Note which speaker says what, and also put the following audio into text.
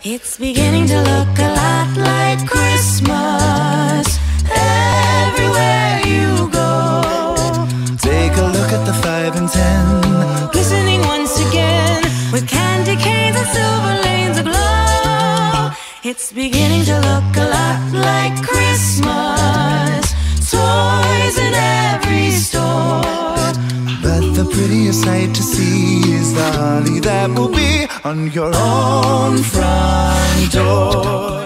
Speaker 1: It's beginning to look a lot like Christmas everywhere you go.
Speaker 2: Take a look at the 5 and 10,
Speaker 1: glistening once again with candy canes and silver lanes aglow. It's beginning to look a lot like Christmas, toys in every store.
Speaker 2: but the prettiest sight to see is the holly that will be on your own front door.